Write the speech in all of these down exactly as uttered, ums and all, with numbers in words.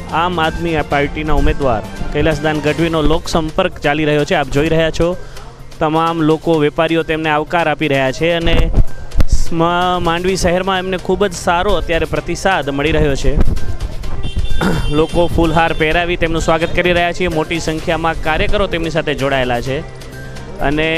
આમ આદમી પાર્ટીના ઉમેદવાર કૈલાસદાન ગઢવીનો લોકસંપર્ક ચાલી રહ્યો છે। આપ જોઈ રહ્યા છો તમામ લોકો વેપારીઓ તેમને આવકાર આપી રહ્યા છે અને માંડવી શહેરમાં એમને ખૂબ જ સારો અત્યારે પ્રતિસાદ મળી રહ્યો છે। લોકો ફૂલહાર પહેરાવી તેમનું સ્વાગત કરી રહ્યા છે। મોટી સંખ્યામાં કાર્યકરો તેમની સાથે જોડાયેલા છે અને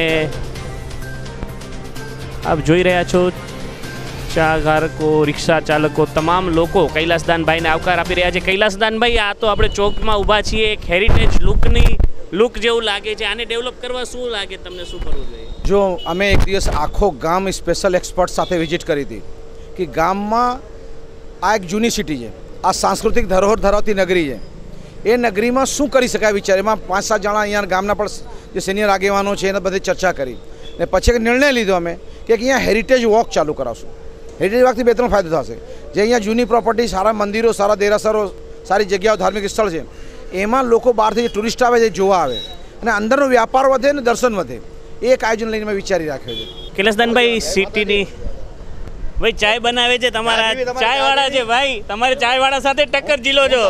આપ જોઈ રહ્યા છો ચા ધારકો રિક્ષા ચાલકો તમામ લોકો કૈલાસદાનભાઈને આવકાર આપી રહ્યા છે। કૈલાસદાનભાઈ, આ તો આપણે ચોકમાં ઊભા છીએ, એક હેરિટેજ લુકની લુક જેવું લાગે છે, આને ડેવલપ કરવા શું લાગે તમને, શું કરવું જોઈએ? જો અમે એક દિવસ આખો ગામ સ્પેશિયલ એક્સપર્ટ સાથે વિઝિટ કરી હતી કે ગામમાં આ એક જૂની સિટી છે, આ સાંસ્કૃતિક ધરોહર ધરાવતી નગરી છે, એ નગરીમાં શું કરી શકાય વિચાર, એમાં પાંચ સાત જણા અહીંયા ગામના પણ જે સિનિયર આગેવાનો છે એના બધી ચર્ચા કરી ને પછી એક નિર્ણય લીધો અમે કે અહીંયા હેરિટેજ વોક ચાલુ કરાવશું। હેરિટેજ વોકથી બે ત્રણ ફાયદો થશે। જે અહીંયા જૂની પ્રોપર્ટી, સારા મંદિરો, સારા દેરાસરો, સારી જગ્યાઓ, ધાર્મિક સ્થળ છે, એમાં લોકો બહારથી ટુરિસ્ટ આવે છે, જોવા આવે અને અંદરનો વ્યાપાર વધે ને દર્શન વધે, એ એક આયોજન લઈને મેં વિચારી રાખ્યો છે। કૈલાસદાનભાઈ, સિટીની ભાઈ ચાય બનાવે છે, તમારા ચાય વાળા છે ભાઈ, તમારે ચાય વાળા સાથે ટક્કર જીલો છો।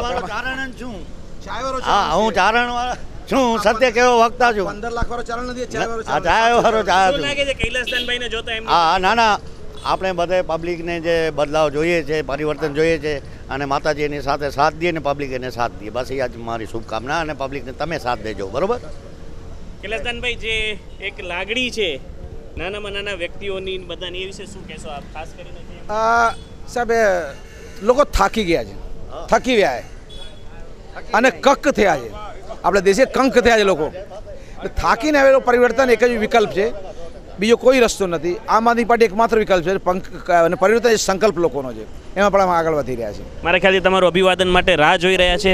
હા, હું ચારણ વાળા છું, સત્ય કેવો વક્તા છું। પંદર લાખ વાળો ચારણ નથી, ચાય વાળો ચાય વાળો ચાય શું લાગે છે કૈલાસદાનભાઈને જોતા એમ? હા, ના ના, આપણે બધે પબ્લિકને જે બદલાવ જોઈએ છે, પરિવર્તન જોઈએ છે અને માતાજી એની સાથે સાથ દે ને પબ્લિક એને સાથ દે, બસ એ જ મારી શુભકામના। અને પબ્લિકને તમે સાથ દેજો, બરોબર? કૈલાસદાનભાઈ, જે એક લાગણી છે નાનામાં નાના વ્યક્તિઓની બધાની, એ વિશે શું કહેશો આપ ખાસ કરીને? સાહેબ, લોકો થાકી ગયા છે, થકી ગયા છે અને કક થયા છે, આપણે દેશે કંક થયા છે લોકો, થાકીને આવેલો પરિવર્તન એક જ વિકલ્પ છે, બીજો કોઈ રસ્તો નથી। આમ આદમી પાર્ટી એકમાત્ર વિકલ્પ છે અને પરિવર્તન સંકલ્પ લોકોનો છે, એમાં પણ અમે આગળ વધી રહ્યા છે। મારા ખ્યાલથી તમારું અભિવાદન માટે રાહ જોઈ રહ્યા છે।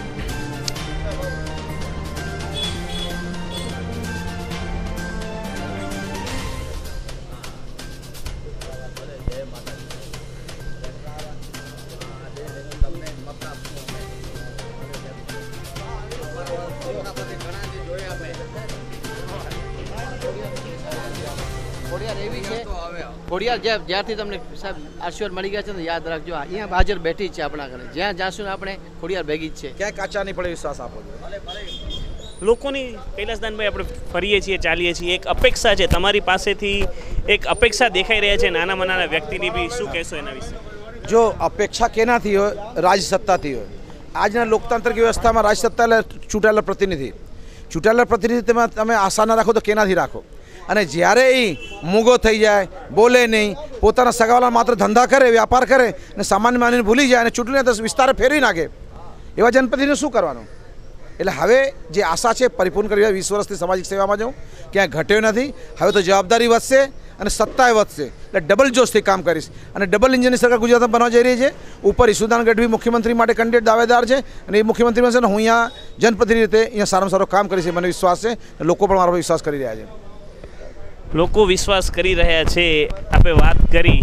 ખોડિયાર જ્યારથી તમને સાહેબ આશીર્વાદ મળી ગયા છે ને, યાદ રાખજો, અહીંયા હાજર બેઠી જ છે આપણા ઘરે, જ્યાં જાશું ને આપણે ખોડિયાર ભેગી જ છે, ક્યાંય કાચા નહીં પડે, વિશ્વાસ આપો। લોકોની કૈલાસદાનભાઈ આપણે ફરીએ છીએ, ચાલીએ છીએ, એક અપેક્ષા છે તમારી પાસેથી, એક અપેક્ષા દેખાઈ રહ્યા છે નાનામાં નાના વ્યક્તિની બી, શું કહેશો એના વિશે? જો અપેક્ષા કેનાથી હોય? રાજસત્તાથી હોય। આજના લોકતાંત્રિક વ્યવસ્થામાં રાજસત્તા એટલે ચૂંટાયેલા પ્રતિનિધિ, ચૂંટાયેલા પ્રતિનિધિ તેમાં તમે આશા ના રાખો તો કેનાથી રાખો? અને જ્યારે એ મૂગો થઈ જાય, બોલે નહીં, પોતાના સગાવાલા માત્ર ધંધા કરે, વ્યાપાર કરે અને સામાન્ય માનવીને ભૂલી જાય અને ચૂંટણીના વિસ્તારે ફેરવી નાખે, એવા જનપ્રતિનિધિને શું કરવાનું? એટલે હવે જે આશા છે પરિપૂર્ણ કરી, વીસ વર્ષથી સામાજિક સેવામાં જાઉં, ક્યાંય ઘટ્યો નથી। હવે તો જવાબદારી વધશે અને સત્તાએ વધશે, એટલે ડબલ જોશથી કામ કરીશ અને ડબલ ઇન્જિનની સરકાર ગુજરાતમાં બનવા જઈ રહી છે। ઉપર ઈશુદાન ગઢવી મુખ્યમંત્રી માટે કેન્ડિડેટ દાવેદાર છે અને એ મુખ્યમંત્રી બનશે ને હું અહીંયા જનપ્રતિનિધિ રીતે અહીંયા સારામાં સારું કામ કરીશ, મને વિશ્વાસ છે, લોકો પણ મારો વિશ્વાસ કરી રહ્યા છે। લોકો વિશ્વાસ કરી રહ્યા છે। આપણે વાત કરી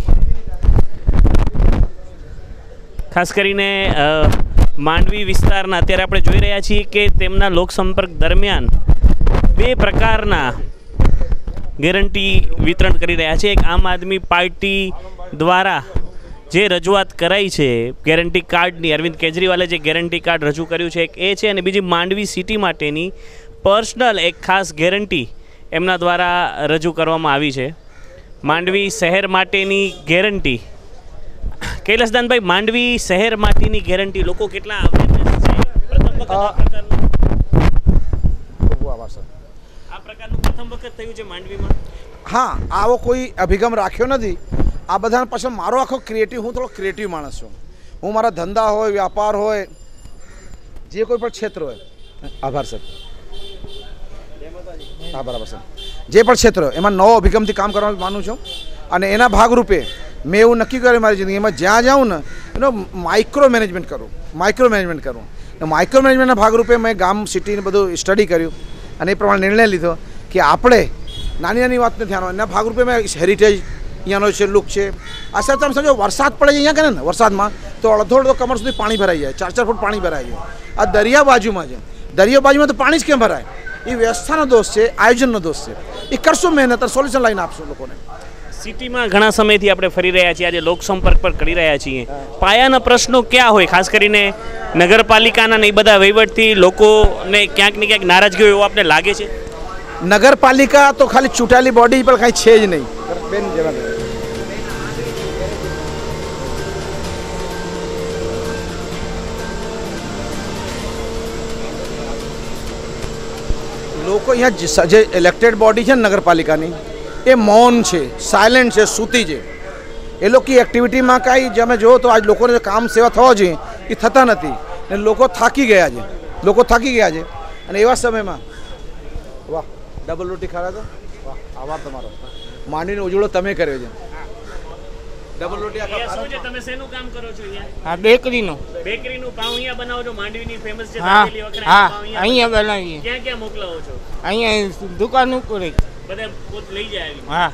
ખાસ કરીને માંડવી વિસ્તારના, અત્યારે આપણે જોઈ રહ્યા છીએ કે તેમના લોકસંપર્ક દરમિયાન બે પ્રકારના ગેરંટી વિતરણ કરી રહ્યા છે। એક આમ આદમી પાર્ટી દ્વારા જે રજૂઆત કરાઈ છે ગેરંટી કાર્ડની, અરવિંદ કેજરીવાલે જે ગેરંટી કાર્ડ રજૂ કર્યું છે એક એ છે, અને બીજી માંડવી સિટી માટેની પર્સનલ એક ખાસ ગેરંટી એમના દ્વારા રજૂ કરવામાં આવી છે। માંડવી શહેર માટેની ગેરંટી, કૈલાસદાનભાઈ, માંડવી શહેર માટેની ગેરંટી લોકો કેટલા અવેરનેસ છે? પ્રથમ વખત આ પ્રકારનું આ પ્રકારનું પ્રથમ વખત થયું છે માંડવીમાં? હા, આવો કોઈ અભિગમ રાખ્યો નથી। આ બધાને પાછળ મારો આખો ક્રિએટિવ, હું થોડો ક્રિએટિવ માણસ છું, હું મારા ધંધા હોય, વ્યાપાર હોય, જે કોઈ પણ ક્ષેત્ર હોય, આભાર સર, હા બરાબર સર, જે પણ ક્ષેત્ર એમાં નવો અભિગમથી કામ કરવાનું માનું છું અને એના ભાગરૂપે મેં એવું નક્કી કર્યું મારી જિંદગીમાં, જ્યાં જાઉં ને એનો માઇક્રો મેનેજમેન્ટ કરું, માઇક્રો મેનેજમેન્ટ કરું માઇક્રો મેનેજમેન્ટના ભાગરૂપે મેં ગામ સિટીને બધું સ્ટડી કર્યું અને એ પ્રમાણે નિર્ણય લીધો કે આપણે નાની નાની વાતને ધ્યાન, એના ભાગરૂપે મેં હેરિટેજ અહીંયાનો છે, લુક છે। આ સાથે તમે સમજો વરસાદ પડે છે અહીંયા કરે ને, વરસાદમાં તો અડધો અડધો કમર સુધી પાણી ભરાઈ જાય, ચાર ચાર ફૂટ પાણી ભરાઈ જાય। આ દરિયા બાજુમાં છે, દરિયા બાજુમાં તો પાણી જ કેમ ભરાય? એ વ્યવસ્થાનો દોષ છે, આયોજનનો દોષ છે। એ કરશો મહેનત, સોલ્યુશન લાવીને આપશો લોકોને। સિટીમાં ઘણા સમયથી આપણે ફરી રહ્યા છીએ, આજે લોકસંપર્ક પર કરી રહ્યા છીએ. પાયાના પ્રશ્નો ક્યાં હોય, ખાસ કરીને નગરપાલિકાના ને એ બધા વહીવટથી લોકોને ક્યાંક ને ક્યાંક નારાજગી હોય એવું આપને લાગે છે? નગરપાલિકા તો ખાલી ચૂંટાયેલી બોડી પર કાંઈ છે જ નહીં. બેન જવા દે. લોકો અહીંયા જે ઇલેક્ટેડ બોડી છે ને નગરપાલિકાની, એ મૌન છે, સાયલેન્ટ છે, સૂતી છે. એ લોકોની એક્ટિવિટીમાં કાંઈ તમે જુઓ તો આજ લોકોને કામ સેવા થવા જોઈએ એ થતા નથી ને લોકો થાકી ગયા છે. લોકો થાકી ગયા છે અને એવા સમયમાં વાહ ડબલ રોટી ખાવા તો વાહ આભાર તમારો. માંડવીનો ઉજળો તમે કર્યો છે. ડબલ રોટી શું છે, તમે શેનું કામ કરો છો અહીંયા? હા, બેકરીનું. બેકરીનું પાઉં અહીંયા બનાવો છો? માંડવીની ફેમસ છે હા દાબેલી વખણાઈ હા પાઉં અહીંયા બનાવીએ. ક્યાં ક્યાં મોકલાવો છો? અહીંયા દુકાન ઉપર જ. બધા પોત લઈ જાય આવી. હા.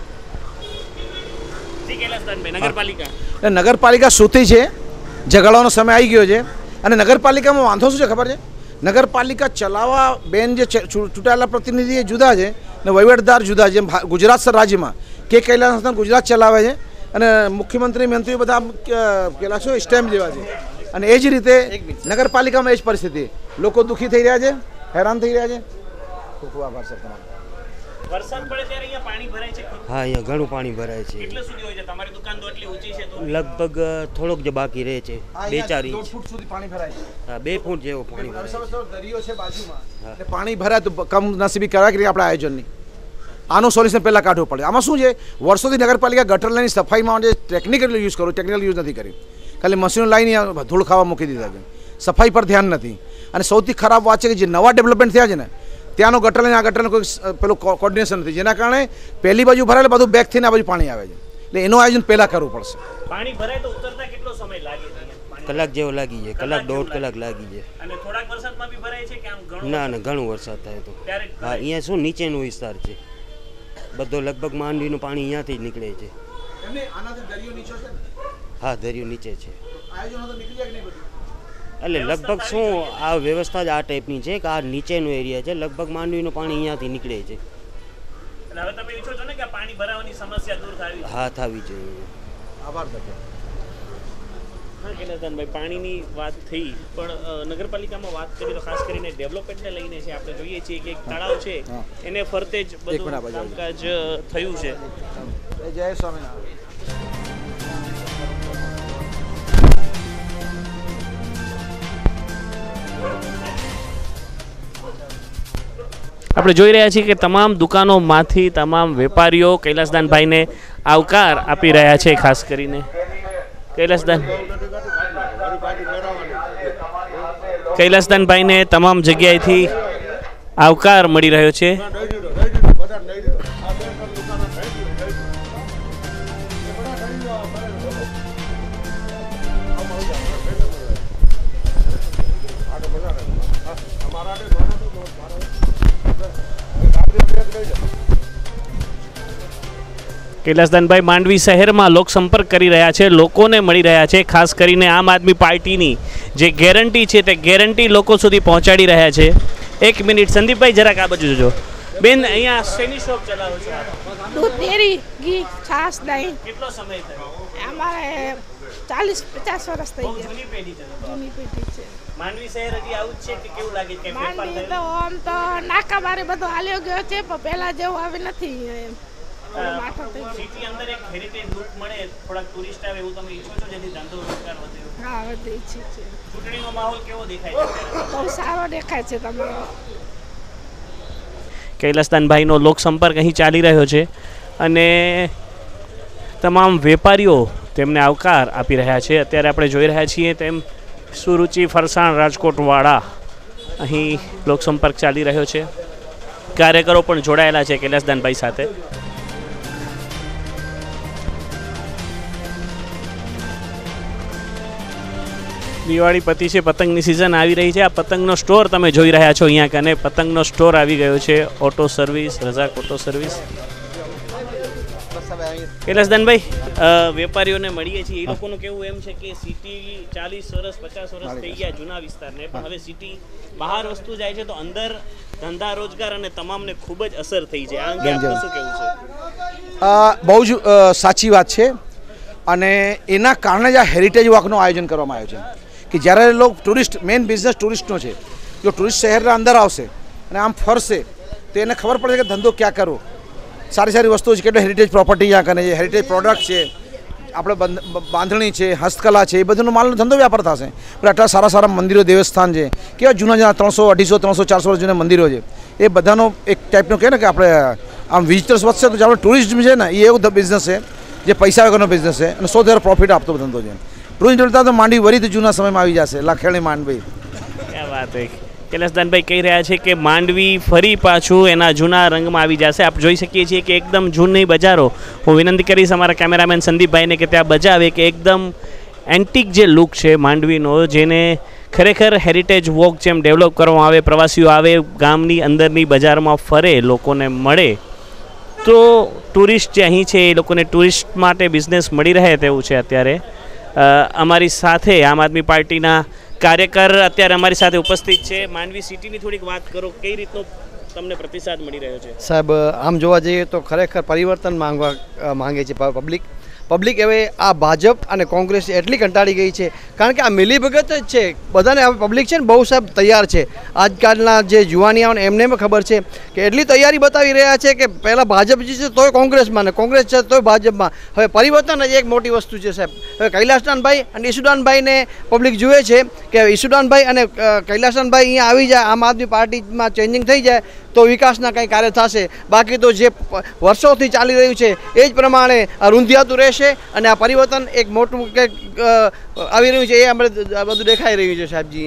જી કૈલાસદાનભાઈ, નગરપાલિકા નગરપાલિકા સૂતી છે, ઝઘડવાનો સમય આવી ગયો છે. અને નગરપાલિકામાં વાંધો શું છે ખબર છે? નગરપાલિકા ચલાવવા બેન જે ચૂંટાયેલા પ્રતિનિધિ એ જુદા છે ને વહીવટદાર જુદા છે. ગુજરાત રાજ્યમાં કે કૈલાસદાન ગુજરાત ચલાવે છે અને મુખ્યમંત્રી મંત્રીઓ બધા પેલા શું સ્ટેમ્પ જેવા છે. અને એ જ રીતે નગરપાલિકામાં એ જ પરિસ્થિતિ, લોકો દુઃખી થઈ રહ્યા છે, હેરાન થઈ રહ્યા છે. ખૂબ ખૂબ આભાર સર તમારો. વરસાદ પડે ત્યારે અહીંયા પાણી ભરાય છે? હા, અહીંયા ઘણું પાણી ભરાય છે. કેટલે સુધી હોય છે? તમારી દુકાન તો એટલી ઊંચી છે તો લગભગ થોડોક જ બાકી રહે છે, બે ચાર દોઢ ઇંચ. ફૂટ સુધી પાણી ભરાય છે. હા, બે ફૂટ જેવું પાણી ભરાય છે. દરિયો છે બાજુમાં, એટલે પાણી ભરાય તો કમ નસીબી કરાય કે આપણા આયોજનની આનું સોલ્યુશન પહેલાં કાઢવું પડે. આમાં શું છે, વર્ષોથી નગરપાલિકા ગટર લાઈનની સફાઈમાં જે ટેકનિકલ યુઝ કરું, ટેકનિકલ યુઝ નથી કરી. ખાલી મશીનો લાઈને ધૂળ ખાવા મૂકી દીધા છે. સફાઈ પર ધ્યાન નથી. અને સૌથી ખરાબ વાત છે કે જે નવા ડેવલપમેન્ટ થયા છે ને ત્યાંનો ગટર લાઈન આ ગટર કોઈ પેલું કોર્ડિનેશન નથી, જેના કારણે પહેલી બાજુ ભરાય એટલે બધું બેક થઈને આ બાજુ પાણી આવે છે. એટલે એનું આયોજન પહેલાં કરવું પડશે. પાણી ભરાય તો ઉતરતા કેટલો સમય લાગે છે? કલાક જેવો લાગી જાય, કલાક દોઢ કલાક લાગી જાય. અને થોડાક વરસાદમાં બી ભરાય છે કે આમ ઘણો? ના ના, ઘણો વરસાદ થાય તો. ત્યારે હા, અહીંયા શું નીચેનો વિસ્તાર છે બધો, લગભગ માંડવીનું પાણી અહીંયાથી જ નીકળે છે. હા, દરિયો નીચે છે. એટલે લગભગ શું આ વ્યવસ્થા જ આ ટાઈપની છે કે આ નીચેનો એરિયા છે, લગભગ માંડવીનું પાણી અહીંયાથી નીકળે છે. એટલે હવે તમે ઈચ્છો છો ને કે પાણી ભરાવાની સમસ્યા દૂર થવી? હા, થવી જોઈએ. આભાર. હા કૈલાસદાનભાઈ, પાણીની વાત થઈ પણ નગરપાલિકામાં વાત કરીએ તો ખાસ કરીને ડેવલપમેન્ટને લઈને છે. આપણે જોઈએ છીએ કે એક તળાવ છે એને ફરતે જ બધું કામકાજ થયું છે. જય સ્વામિનારાયણ. આપણે જોઈ રહ્યા છીએ કે તમામ દુકાનોમાંથી તમામ વેપારીઓ કૈલાસદાનભાઈને આવકાર આપી રહ્યા છે. ખાસ કરીને કૈલાસદાન કૈલાસદાનભાઈને તમામ જગ્યાએથી આવકાર મળી રહ્યો છે. કૈલાસદાનભાઈ માંડવી શહેરમાં લોકસંપર્ક કરી રહ્યા છે, લોકોને મળી રહ્યા છે. ખાસ કરીને આમ આદમી પાર્ટીની જે ગેરંટી છે તે ગેરંટી લોકો સુધી પહોંચાડી રહ્યા છે. એક મિનિટ સંદીપભાઈ, જરાક આ બાજુ જોજો. બેન, અહીંયા શેની શોપ ચલાવો છો? દૂધ ડેરી, ઘી, છાશ, દહીં. કેટલો સમય થયો? અમારે ચાલીસ પચાસ વર્ષ થઈ બહુ ગયા. જૂની પેઢી છે. જૂની પેઢી છે. માંડવી શહેર હજી આવું જ છે કે કેવું લાગે છે? માંડવી તો આમ તો નાકા બારે બધો હાલ્યો ગયો છે, પણ પહેલા જેવું હવે નથી. એમ માઠો થઈ ગયો. સિટી અંદર એક હેરિટેજ લુક મળે, થોડાક ટુરિસ્ટ આવે એવું તમે ઈચ્છો છો જેથી ધંધો રોજગાર વધે? હા, વધે છે. ચૂંટણીનો માહોલ કેવો દેખાય છે? બહુ સારો દેખાય છે તમારો. કૈલાસદાનભાઈનો લોકસંપર્ક અહીં ચાલી રહ્યો છે અને તમામ વેપારીઓ તેમને આવકાર આપી રહ્યા છે. અત્યારે આપણે જોઈ રહ્યા છીએ તેમ સુરુચિ ફરસાણ રાજકોટવાળા અહીં લોકસંપર્ક ચાલી રહ્યો છે. કાર્યકરો પણ જોડાયેલા છે કૈલાસદાનભાઈ સાથે. દિવાળી પતિ છે, પતંગની સિઝન આવી રહી છે. આ પતંગનો સ્ટોર તમે જોઈ રહ્યા છો અહીંયા કને પતંગનો સ્ટોર આવી ગયો છે. Auto service, Razak auto service. બસ હવે કૈલાસદાનભાઈ, વેપારીઓને મળીએ છીએ, એ લોકોનું કેવું એમ છે કે સિટી ચાલીસ વર્ષ પચાસ વર્ષ થઈ ગયા જૂના વિસ્તારને, પણ હવે સિટી બહાર વસ્તુ જાય છે તો અંદર ધંધા રોજગાર અને તમામને ખૂબ જ અસર થઈ છે. આ અંગે આપનું શું કહેવું છે? બહુ જ સાચી વાત છે અને એના કારણે જ આ હેરિટેજ વોકનું આયોજન કરવામાં આવ્યું છે કે જ્યારે લોકો ટુરિસ્ટ, મેઇન બિઝનેસ ટુરિસ્ટનો છે, જો ટુરિસ્ટ શહેરના અંદર આવશે અને આમ ફરશે તો એને ખબર પડે કે ધંધો ક્યાં કરવો. સારી સારી વસ્તુઓ છે, કેટલો હેરિટેજ પ્રોપર્ટી ત્યાં કરે છે, હેરિટેજ પ્રોડક્ટ છે, આપણે બાંધણી છે, હસ્તકલા છે, એ બધુંનો માલનો ધંધો વ્યાપાર થશે. પણ આટલા સારા સારા મંદિરો, દેવસ્થાન છે, કેવા જૂના જૂના ત્રણસો અઢીસો ત્રણસો ચારસો વર્ષ જૂના મંદિરો છે, એ બધાનો એક ટાઈપનો કહે ને કે આપણે આમ વિઝિટર્સ વધશે તો આપણે ટુરિઝમ છે ને એ એવું બિઝનેસ છે જે પૈસા વગરનો બિઝનેસ છે અને સૌથી વધારે પ્રોફિટ આપતો ધંધો છે. ટુરિઝમ જોડતા તો માંડવી વરી જૂના સમયમાં આવી જશે, લાખેણી માંડવી. ક્યાં વાત છે. કૈલાસદાનભાઈ કહી રહ્યા છે કે માંડવી ફરી પાછું એના જૂના રંગમાં આવી જશે. આપ જોઈ શકીએ છીએ કે એકદમ જૂની બજારો. હું વિનંતી કરીશ અમારા કેમેરામેન સંદીપભાઈને કે ત્યાં બજાવે કે એકદમ એન્ટિક જે લુક છે માંડવીનો, જેને ખરેખર હેરિટેજ વોક જેમ ડેવલપ કરવામાં આવે, પ્રવાસીઓ આવે, ગામની અંદરની બજારમાં ફરે, લોકોને મળે, તો ટુરિસ્ટ જે અહીં છે એ લોકોને ટુરિસ્ટ માટે બિઝનેસ મળી રહે તેવું છે. અત્યારે અમારી સાથે આમ આદમી પાર્ટીના કાર્યકર અત્યારે અમારી સાથે ઉપસ્થિત છે. માંડવી સિટીની થોડીક વાત કરો, કઈ રીતનો તમને પ્રતિસાદ મળી રહ્યો છે? સાહેબ, આમ જોવા જઈએ તો ખરેખર પરિવર્તન માંગવા માંગે છે પબ્લિક. પબ્લિક હવે આ ભાજપ અને કોંગ્રેસ એટલી કંટાળી ગઈ છે, કારણ કે આ મિલીભગત જ છે બધાને. હવે પબ્લિક છે ને બહુ સાહેબ તૈયાર છે. આજકાલના જે જુવાનીઓને એમને પણ ખબર છે કે એટલી તૈયારી બતાવી રહ્યા છે કે પહેલાં ભાજપ જે છે તોય કોંગ્રેસમાં ને કોંગ્રેસ છે તોય ભાજપમાં. હવે પરિવર્તન જ એક મોટી વસ્તુ છે સાહેબ. હવે કૈલાસદાનભાઈ અને ઈસુદાનભાઈને પબ્લિક જુએ છે કે ઈસુદાનભાઈ અને કૈલાસદાનભાઈ અહીંયા આવી જાય, આમ આદમી પાર્ટીમાં ચેન્જિંગ થઈ જાય તો વિકાસના કંઈ કાર્ય થશે. બાકી તો જે વર્ષોથી ચાલી રહ્યું છે એ જ પ્રમાણે રૂંધિયાતું રહેશે અને આ પરિવર્તન એક મોટું કંઈક આવી રહ્યું છે એ આપણે બધું દેખાઈ રહ્યું છે સાહેબજી.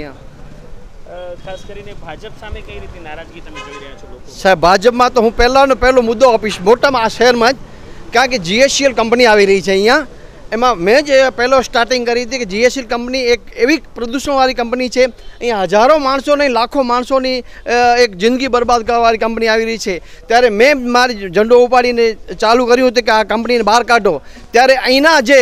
અહીંયા ખાસ કરીને ભાજપ સામે કઈ રીતે નારાજગી તમે જોઈ રહ્યા છો લોકો? સાહેબ, ભાજપમાં તો હું પહેલાંનો પહેલો મુદ્દો આપીશ મોટામાં આ શહેરમાં જ, કારણ કે જીએસસીએલ કંપની આવી રહી છે અહીંયા. એમાં મેં જ પહેલો સ્ટાર્ટિંગ કરી હતી કે જીએસસીએલ કંપની એક એવી પ્રદૂષણવાળી કંપની છે, અહીંયા હજારો માણસો નહીં લાખો માણસોની એક જિંદગી બરબાદ કરવાવાળી કંપની આવી રહી છે. ત્યારે મેં મારી ઝંડો ઉપાડીને ચાલુ કર્યું હતું કે આ કંપનીને બહાર કાઢો. ત્યારે અહીંના જે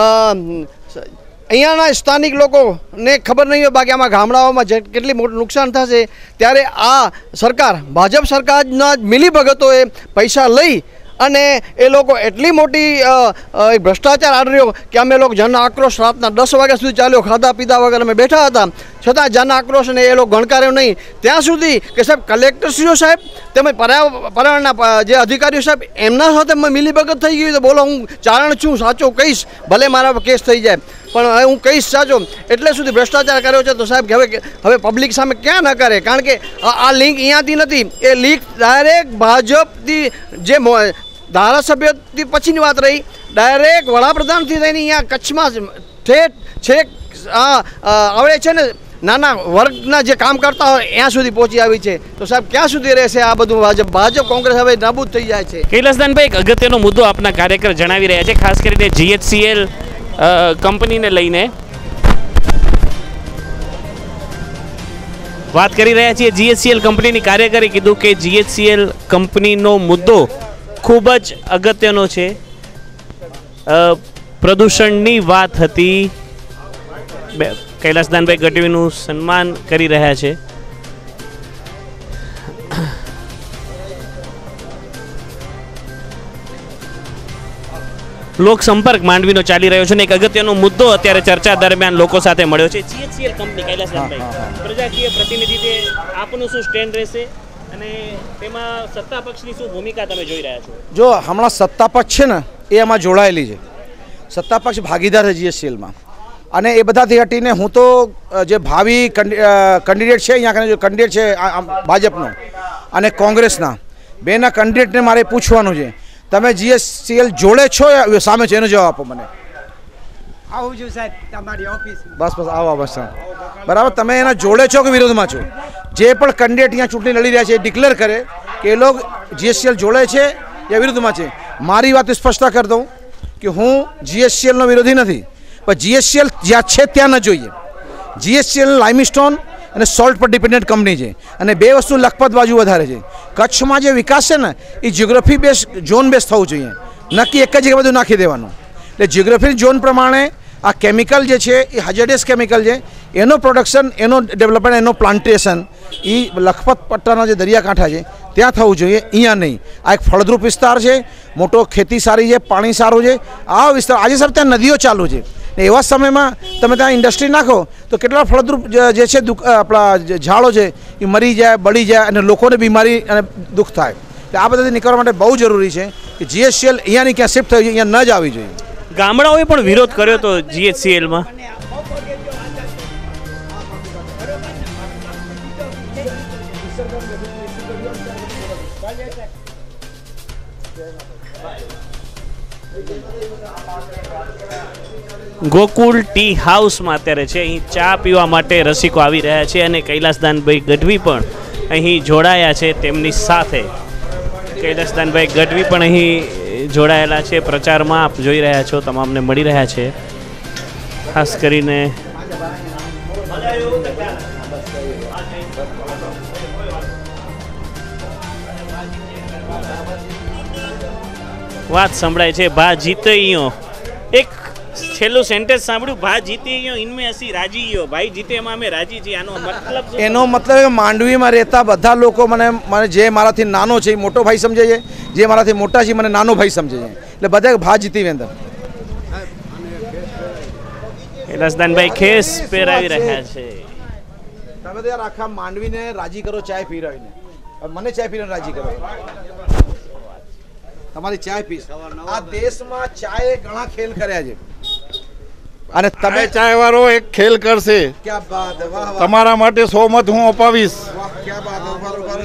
અહીંયાના સ્થાનિક લોકોને ખબર નહીં હોય, બાકી આમાં ગામડાઓમાં જે કેટલી મોટું નુકસાન થશે. ત્યારે આ સરકાર, ભાજપ સરકારના જ મિલીભગતોએ પૈસા લઈ અને એ લોકો એટલી મોટી ભ્રષ્ટાચાર આડર્યો કે અમે લોકો જન આક્રોશ રાતના દસ વાગ્યા સુધી ચાલ્યો, ખાધા પીધા વગર અમે બેઠા હતા, છતાં જન આક્રોશને એ લોકો ગણકાર્યો નહીં. ત્યાં સુધી કે સાહેબ કલેક્ટરશ્રીઓ સાહેબ તેમજ પર્યાવરણના જે અધિકારીઓ સાહેબ એમના સાથે મિલીભગત થઈ ગઈ. તો બોલો, હું ચારણ છું, સાચો કહીશ, ભલે મારા પર કેસ થઈ જાય, પણ હવે હું કહીશ સાચો. એટલે સુધી ભ્રષ્ટાચાર કર્યો છે. તો સાહેબ હવે હવે પબ્લિક સામે ક્યાં ન કરે, કારણ કે આ લિંક અહીંયાથી નથી, એ લિંક ડાયરેક્ટ ભાજપથી જે ધારાસભ્યથી પછીની વાત રહી, ડાયરેક્ટ વડાપ્રધાનથી થઈને અહીંયા કચ્છમાં ઠેઠ છેક આવડે છે ને નાના વર્ગના જે કામ કરતા હોય ત્યાં સુધી પહોંચી આવી છે. તો સાહેબ ક્યાં સુધી રહેશે આ બધું? ભાજપ ભાજપ કોંગ્રેસ હવે નાબૂદ થઈ જાય છે. કૈલાસદાનભાઈ, એક અગત્યનો મુદ્દો આપના કાર્યકર જણાવી રહ્યા છે, ખાસ કરીને જીએચસીએલ કંપનીને લઈને વાત કરી રહ્યા છીએ. જીએચસીએલ કંપનીની કાર્યકરે કીધું કે જીએચસીએલ કંપનીનો મુદ્દો ખૂબ જ અગત્યનો છે. પ્રદૂષણની વાત હતી. કૈલાસદાનભાઈ ગઢવીનું સન્માન કરી રહ્યા છે. લોક સંપર્ક માંડવીનો ચાલી રહ્યો છે ને એક અગત્યનો મુદ્દો અત્યારે ચર્ચા દરમિયાન લોકો સાથે મળ્યો છે. જીએચસીએલ કંપની, કૈલાસદાનભાઈ, પ્રજાકીય પ્રતિનિધિ, આપનું શું સ્ટેન્ડ રહેશે અને તેમાં સત્તા પક્ષની શું ભૂમિકા તમે જોઈ રહ્યા છો? જો હમણાં સત્તા પક્ષ છે ને એ એમાં જોડાયેલી છે. સત્તા પક્ષ ભાગીદાર છે જીએસસીએલમાં અને એ બધાથી હટીને હું તો જે ભાવિ કેન્ડિડેટ છે અહીંયા જો કેન્ડિડેટ છે ભાજપનો અને કોંગ્રેસના બેના કેન્ડિડેટને મારે પૂછવાનું છે, તમે જીએસસીએલ જોડે છો યા સામે છે? એનો જવાબ આપો મને. આવું છું સાહેબ તમારી ઓફિસ. બસ બસ આવો બસ બરાબર. તમે એના જોડે છો કે વિરોધમાં છો? જે પણ કેન્ડિડેટ અહીંયા ચૂંટણી લડી રહ્યા છે એ ડિક્લેર કરે કે એ લોકો જીએસસીએલ જોડે છે યા વિરુદ્ધમાં છે. મારી વાત સ્પષ્ટતા કરી દઉં કે હું જીએસસીએલનો વિરોધી નથી, પણ જીએસસીએલ જ્યાં છે ત્યાં ન જોઈએ. જીએસસીએલ લાઇમસ્ટોન અને સોલ્ટ પર ડિપેન્ડન્ટ કંપની છે અને બે વસ્તુ લખપત બાજુ વધારે છે. કચ્છમાં જે વિકાસ છે ને એ જ્યોગ્રાફી બેઝ ઝોન બેઝ થવું જોઈએ. નક્કી એક જ જગ્યાએ બધું નાખી દેવાનું. એટલે જિયોગ્રાફિક ઝોન પ્રમાણે આ કેમિકલ જે છે એ હાજરડસ કેમિકલ છે, એનો પ્રોડક્શન, એનો ડેવલપમેન્ટ, એનો પ્લાન્ટેશન એ લખપત પટ્ટાના જે દરિયાકાંઠા છે ત્યાં થવું જોઈએ, અહીંયા નહીં. આ એક ફળદ્રુપ વિસ્તાર છે, મોટો ખેતી સારી છે, પાણી સારું છે. આ વિસ્તાર આજે સાહેબ ત્યાં નદીઓ ચાલુ છે. એવા સમયમાં તમે ત્યાં ઇન્ડસ્ટ્રી નાખો તો કેટલા ફળદ્રુપ જે છે આપણા ઝાડો છે એ મરી જાય, બળી જાય અને લોકોને બીમારી અને દુઃખ થાય. એટલે આ બધાથી નીકળવા માટે બહુ જરૂરી છે કે જીએચસીએલ અહીંયાની ક્યાં શિફ્ટ થઈ જોઈએ, અહીંયા ન જ આવી જોઈએ. ગામડાઓએ પણ વિરોધ કર્યો હતો જીએચસીએલમાં. ગોકુલ ટી હાઉસમાં અત્યારે છે, અહીં ચા પીવા માટે રસિકો આવી રહ્યા છે અને કૈલાસદાનભાઈ ગઢવી પણ અહીં જોડાયા છે તેમની સાથે. કૈલાસદાનભાઈ ગઢવી પણ અહીં જોડાયેલા છે પ્રચારમાં, આપ જોઈ રહ્યા છો, તમામને મળી રહ્યા છે. ખાસ કરીને વાત સંભળાય છે, ભા જીતઈયો. એક છેલ્લું સેન્ટેન્સ સાંભળ્યું, ભા જીતઈયો ઇનમે અસી રાજીયો. ભાઈ જીતે એમાં અમે રાજી છીએ. આનો મતલબ શું? એનો મતલબ કે માંડવીમાં રહેતા બધા લોકો મને મને જે મારાથી નાનો છે એ મોટો ભાઈ સમજે છે, જે મારાથી મોટા છે મને નાનો ભાઈ સમજે છે. એટલે બધા ભા જીતી વેંદર. કૈલાસદાનભાઈ ખેસ પહેરાવી રહ્યા છે. તમે તો યાર આખા માંડવીને રાજી કરો ચાય પીરાવીને. મને ચાય પીને રાજી કરો. તમારી ચાય પીસ. આ દેશમાં ચાય ઘણા ખેલ કર્યા છે અને તમે ચાય વાળો એક ખેલ કરશે. ક્યા બાત હે, વાહ વાહ, તમારા માટે સો મત હું અપાવીશ. વાહ ક્યા બાત હે. ઉભારો, ઉભારો,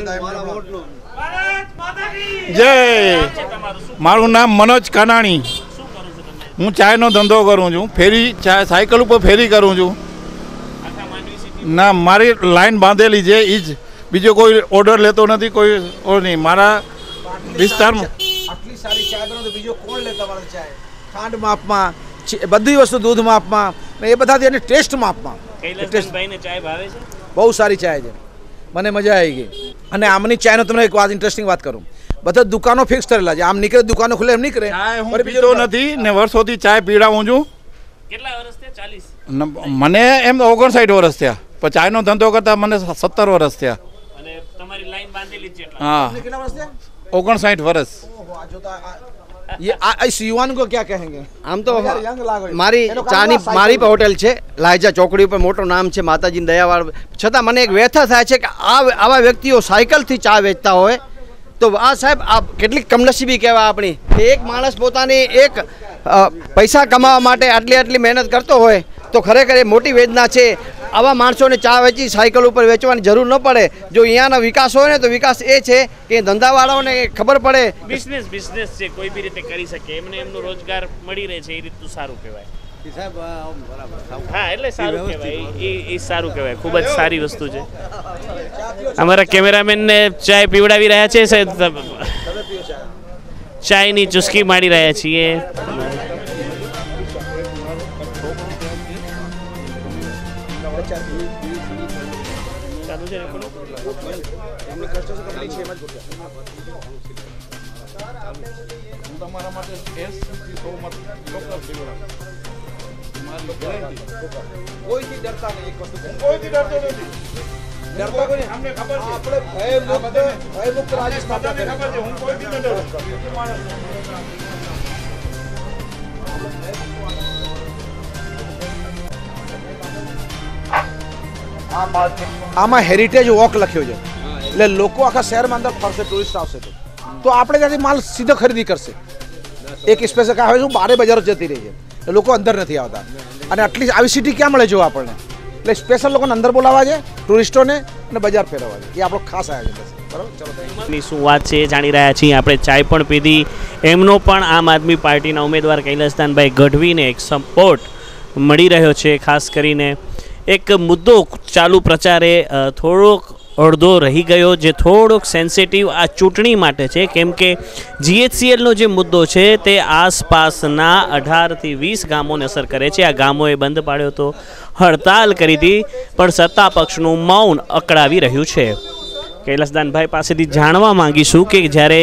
જય. મારું નામ મનોજ કાનાણી. હું ચાયનો ધંધો કરું છું, ફેરી ચા સાયકલ ઉપર ફેરી કરું છું. ના, મારી લાઈન બાંધેલી છે, એ જ. બીજો કોઈ ઓર્ડર લેતો નથી, કોઈ નહીં. મારા વિસ્તારમાં આટલી સારી ચાય બનાવો તો બીજો કોણ લે તમારી ચાય? ખાંડ માપમાં, બધી વસ્તુ દૂધ માપમાં, એ બધાથી અને ટેસ્ટ માપમાં. કૈલાસદાનભાઈને ચાય ભાવે છે? બહુ સારી ચાય છે, મને મજા આવી ગઈ. અને આમની ચાયનો તમને એક વાત ઇન્ટરેસ્ટિંગ વાત કરું, બધા દુકાનો ફિક્સ કરેલા છે. આમ નીકળે દુકાનો ખુલે એમ નીકળે. ચાય હું પીતો નથી ને વર્ષોથી ચાય પીવડાવું છું. કેટલા વર્ષ થયા? ચાલીસ? મને એમ તો ઓગણસાઠ વર્ષ થયા, પણ ચાયનો ધંધો કરતા મને સત્તર વર્ષ થયા. અને તમારી લાઈન બાંધેલી છે? હા, કેટલા વર્ષ થયા? ઓગણસાઠ વર્ષ. ये आ- इस युवान को क्या कहेंगे? આમ તો યાર, young લાગો છો. મારી એનો ચાની કામ મારી સાયકલ. હોટેલ છે, લાયજા ચોકડી ઉપર મોટું નામ છે, માતાજીની દયાવાળ. છતાં મને એક વ્યથા થાય છે કે આ આવા વ્યક્તિઓ સાયકલથી ચા વેચતા હોય તો આ સાહેબ આ કેટલીક કમનસીબી કહેવાય આપણી કે એક માણસ પોતાની એક અ, પૈસા કમાવા માટે આટલી આટલી મહેનત કરતો હોય તો ખરેખર એ મોટી વેદના છે. આવા માણસોને ચા વેચી સાયકલ ઉપર વેચવાની જરૂર ન પડે. જો અહીંયાનો વિકાસ હોય ને તો વિકાસ એ છે કે ધંધાવાળાઓને ખબર પડે. બિઝનેસ બિઝનેસ છે, કોઈ બી રીતે કરી શકે, એમને એમનો રોજગાર મળી રહે છે, એ રીતનું સારું કહેવાય. હા, એટલે સારું કહેવાય, એ એ સારું કહેવાય. ખૂબ જ સારી વસ્તુ છે. અમારા કેમેરામેનને ચાય પીવડાવી રહ્યા છે, સાહેબ ચાયની ચુસ્કી મારી રહ્યા છીએ. ચાલુ છે કોઈથી ડરતા નહીં. એક વસ્તુ કોઈથી ડરતો નથી. ડરતા કોઈ નહીં. અમને ખબર છે. આપણે ભયમુક્ત ભયમુક્ત રાજસ્થાન ખબર છે. હું કોઈથી ન ડરું. આમાં હેરિટેજ વોક લખ્યો છે, એટલે લોકો આખા શહેરમાં અંદર ફરશે, ટુરિસ્ટ આવશે તો તો આપણે ત્યાંથી માલ સીધો ખરીદી કરશે. એક સ્પેશિયલ કાં હવે શું બારે બજારો જતી રહી છે, એટલે લોકો અંદર નથી આવતા. અને આટલી આવી સિટી ક્યાં મળે જોવા આપણને? એટલે સ્પેશિયલ લોકોને અંદર બોલાવવા છે, ટુરિસ્ટોને, અને બજાર ફેરવવા છે. એ આપણો ખાસ આયોજન છે. બરાબર, ચલો. ની શું વાત છે એ જાણી રહ્યા છીએ. આપણે ચાય પણ પીધી. એમનો પણ આમ આદમી પાર્ટીના ઉમેદવાર કૈલાસદાનભાઈ ગઢવીને એક સપોર્ટ મળી રહ્યો છે. ખાસ કરીને એક મુદ્દો ચાલુ પ્રચારે અ, થોડોક અડધો રહી ગયો, જે થોડોક સેન્સિટિવ આ ચૂંટણી માટે છે, કેમ કે જીએચસીએલનો જે મુદ્દો છે તે આસપાસના અઢારથી વીસ ગામોને અસર કરે છે. આ ગામોએ બંધ પાડ્યો હતો, હડતાલ કરી હતી, પણ સત્તા પક્ષનું મૌન અકળાવી રહ્યું છે. કૈલાસદાનભાઈ પાસેથી જાણવા માંગીશું કે જ્યારે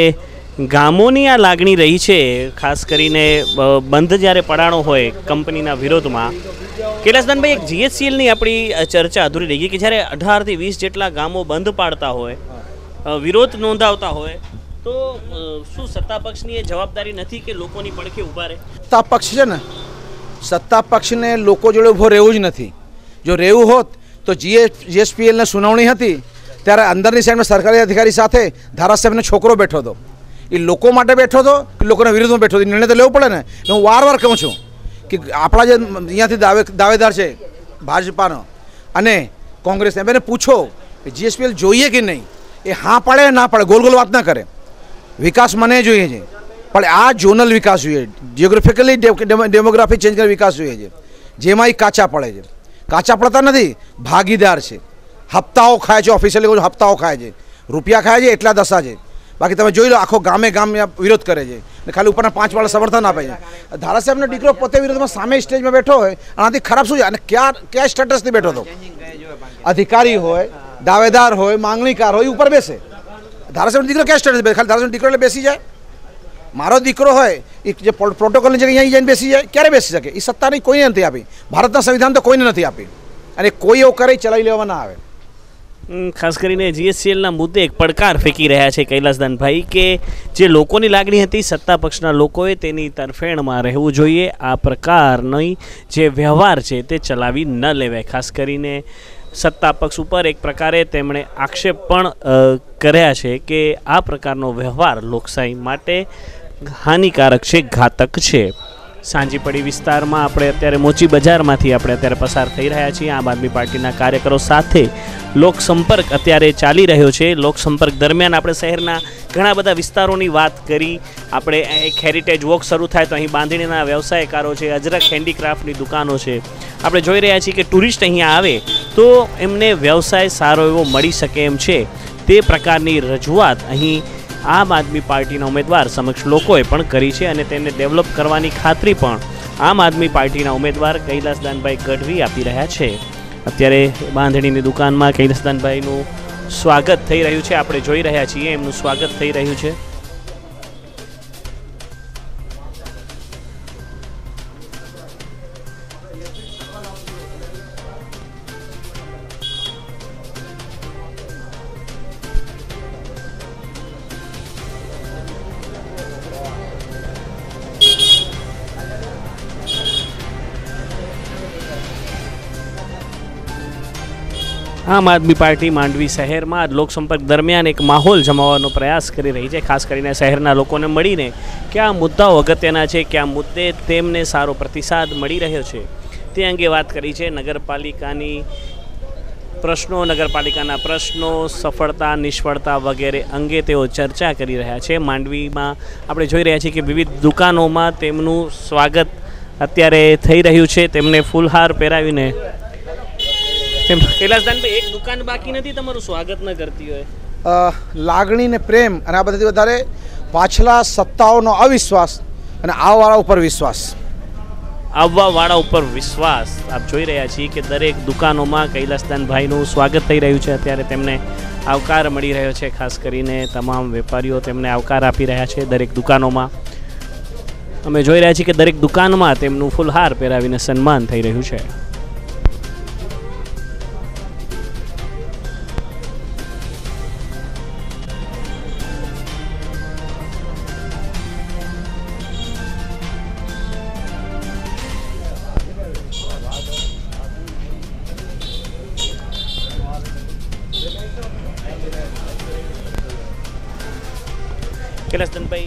ગામોની આ લાગણી રહી છે, ખાસ કરીને અ, બંધ જ્યારે પડાણો હોય કંપનીના વિરોધમાં. કૈલાસદાનભાઈ, એક જીએચસીએલની આપણી અ, ચર્ચા અધૂરી રહી ગઈ કે જ્યારે અઢારથી વીસ જેટલા ગામો બંધ પાડતા હોય, અ, વિરોધ નોંધાવતા હોય, તો અ, શું સત્તા પક્ષની એ જવાબદારી નથી કે લોકોની પડખે ઊભા રહે? સત્તા પક્ષ છે ને, સત્તા પક્ષને લોકો જોડે ઊભો રહેવું જ નથી. જો રહેવું હોત તો જીએ જીએસપીએલને સુનાવણી હતી ત્યારે અંદરની સાઈડમાં સરકારી અધિકારી સાથે ધારાસભ્યનો છોકરો બેઠો હતો. એ લોકો માટે બેઠો હતો કે લોકોના વિરુદ્ધમાં બેઠો હતો? નિર્ણય તો લેવો પડે ને. હું વાર વાર કહું છું કે આપણા જે અહીંયાથી દાવે દાવેદાર છે ભાજપાનો અને કોંગ્રેસ, એમને પૂછો કે જીએસપીએલ જોઈએ કે નહીં. એ હા પાડે ના પાડે, ગોલ ગોલ વાત ના કરે. વિકાસ મને જોઈએ છે, પણ આ ઝોનલ વિકાસ જોઈએ, જિયોગ્રાફિકલી ડેમોગ્રાફી ચેન્જ કરી વિકાસ જોઈએ છે. જેમાં એ કાચા પડે છે, કાચા પડતા નથી, ભાગીદાર છે. હપ્તાઓ ખાય છે, ઓફિશિયલી કહું હપ્તાઓ ખાય છે, રૂપિયા ખાય છે, એટલા દશા છે. બાકી તમે જોઈ લો, આખો ગામે ગામ વિરોધ કરે છે અને ખાલી ઉપરના પાંચ વાળા સમર્થન આપે છે. ધારાસાહેબનો દીકરો પોતે વિરોધમાં સામે સ્ટેજમાં બેઠો હોય, આનાથી ખરાબ શું છે? અને ક્યાં કયા સ્ટેટસથી બેઠો હતો? અધિકારી હોય, દાવેદાર હોય, માંગણીકાર હોય, ઉપર બેસે. ધારાસાહેબનો દીકરો ક્યાં સ્ટેટસ બેસે? ખાલી ધારાસાહેબનો દીકરો એટલે બેસી જાય? મારો દીકરો હોય એ જે પ્રોટોકોલની જગ્યાએ અહીં જઈને બેસી જાય, ક્યારે બેસી શકે? એ સત્તાની કોઈને નથી આપી, ભારતના સંવિધાન તો કોઈને નથી આપી, અને કોઈ એવું કરે ચલાવી લેવામાં ના આવે. ખાસ કરીને જીએસસીએલના મુદ્દે એક પડકાર ફેંકી રહ્યા છે કૈલાસદાનભાઈ કે જે લોકોની લાગણી હતી, સત્તા પક્ષના લોકોએ તેની તરફેણમાં રહેવું જોઈએ. આ પ્રકારની જે વ્યવહાર છે તે ચલાવી ન લેવાય. ખાસ કરીને સત્તા પક્ષ ઉપર એક પ્રકારે તેમણે આક્ષેપ પણ કર્યા છે કે આ પ્રકારનો વ્યવહાર લોકશાહી માટે હાનિકારક છે, ઘાતક છે. સાંજીપડી વિસ્તારમાં આપણે અત્યારે મોચી બજારમાંથી આપણે અત્યારે પસાર થઈ રહ્યા છીએ. આમ આદમી પાર્ટીના કાર્યકરો સાથે લોકસંપર્ક અત્યારે ચાલી રહ્યો છે. લોકસંપર્ક દરમિયાન આપણે શહેરના ઘણા બધા વિસ્તારોની વાત કરી. આપણે એક હેરિટેજ વોક શરૂ થાય તો અહીં બાંધણીના વ્યવસાયકારો છે, અજરક હેન્ડીક્રાફ્ટની દુકાનો છે. આપણે જોઈ રહ્યા છીએ કે ટુરિસ્ટ અહીંયા આવે તો એમને વ્યવસાય સારો એવો મળી શકે એમ છે. તે પ્રકારની રજૂઆત અહીં આમ આદમી પાર્ટીના ઉમેદવાર સમક્ષ લોકોએ પણ કરી છે અને તેને ડેવલપ કરવાની ખાતરી પણ આમ આદમી પાર્ટીના ઉમેદવાર કૈલાસદાનભાઈ ગઢવી આપી રહ્યા છે. અત્યારે બાંધણીની દુકાનમાં કૈલાસદાનભાઈનું સ્વાગત થઈ રહ્યું છે. આપણે જોઈ રહ્યા છીએ એમનું સ્વાગત થઈ રહ્યું છે. આમ આદમી પાર્ટી માંડવી શહેરમાં લોકસંપર્ક દરમિયાન એક માહોલ જમાવવાનો પ્રયાસ કરી રહી છે. ખાસ કરીને શહેરના લોકોને મળીને કયા મુદ્દાઓ અગત્યના છે, કયા મુદ્દે તેમને સારો પ્રતિસાદ મળી રહ્યો છે તે અંગે વાત કરી છે. નગરપાલિકાની પ્રશ્નો, નગરપાલિકાના પ્રશ્નો, સફળતા, નિષ્ફળતા વગેરે અંગે તેઓ ચર્ચા કરી રહ્યા છે. માંડવીમાં આપણે જોઈ રહ્યા છીએ કે વિવિધ દુકાનોમાં તેમનું સ્વાગત અત્યારે થઈ રહ્યું છે. તેમને ફૂલહાર પહેરાવીને. કૈલાસદાનભાઈ, એક દુકાન બાકી નથી તમારું સ્વાગત ન કરતી હોય? લાગણી ને પ્રેમ અને આ બધાથી વધારે પાછલા સત્તાઓનો અવિશ્વાસ અને આવવાવાળા ઉપર વિશ્વાસ. આવવાવાળા ઉપર વિશ્વાસ. આપ જોઈ રહ્યા છીએ કે દરેક દુકાનોમાં કૈલાસદાનભાઈનું સ્વાગત થઈ રહ્યું છે. અત્યારે તેમને આવકાર મળી રહ્યો છે. ખાસ કરીને તમામ વેપારીઓ તેમને આવકાર આપી રહ્યા છે દરેક દુકાનોમાં. અમે જોઈ રહ્યા છીએ કે દરેક દુકાનમાં તેમનું ફૂલહાર પહેરાવીને સન્માન થઈ રહ્યું છે. કૈલાસદાનભાઈ,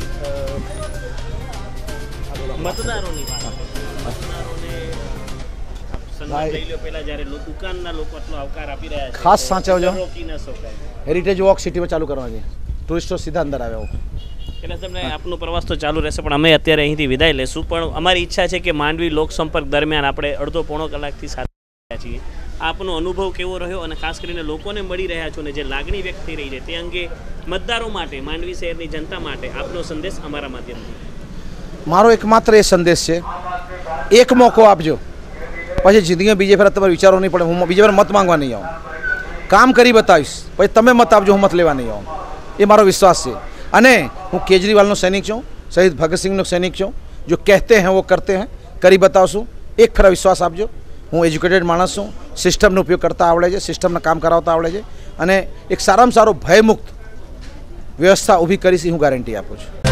મતદારોની વાત, મતદારોને સન્માન લઈ લો. પહેલા જ્યારે દુકાનના લોકો આટલો આવકાર આપી રહ્યા છે, ખાસ સાચવજો. રોકી ન શકાય. હેરિટેજ વોક સિટીમાં ચાલુ કરવાની, ટુરિસ્ટો સીધા અંદર આવ્યા. કૈલાસદાનભાઈ, આપનો પ્રવાસ તો ચાલુ રહેશે, પણ અમે અત્યારે અહીંથી વિદાય લેશું. પણ અમારી ઈચ્છા છે કે માંડવી લોકસંપર્ક દરમિયાન આપણે અડધો પોણો કલાકથી સાથે રહ્યા છીએ. આપનો અનુભવ કેવો રહ્યો અને ખાસ કરીને લોકોને મળી રહ્યા છો ને જે લાગણી વ્યક્ત થઈ રહી છે તે અંગે મતદારો માટે, માંડવી શહેરની જનતા માટે આપનો સંદેશ અમારા માધ્યમથી? મારો એકમાત્ર એ સંદેશ છે, એક મોકો આપજો, પછી જિંદગીમાં બીજે ફેર તમારે વિચારો નહીં પડે. હું બીજે ફેર મત માંગવા નહીં આવું, કામ કરી બતાવીશ, પછી તમે મત આપજો, હું મત લેવા નહીં આવું. એ મારો વિશ્વાસ છે. અને હું કેજરીવાલનો સૈનિક છું, શહીદ ભગતસિંહનો સૈનિક છું. જો કહેતે हैं वो करते हैं, કરી બતાવશું. એક ખરા વિશ્વાસ આપજો. હું એજ્યુકેટેડ માણસ છું, સિસ્ટમનો ઉપયોગ કરતા આવડે છે, સિસ્ટમના કામ કરાવતા આવડે છે અને એક સારામાં સારો ભયમુક્ત વ્યવસ્થા ઊભી કરીશ હું ગેરંટી આપું છું.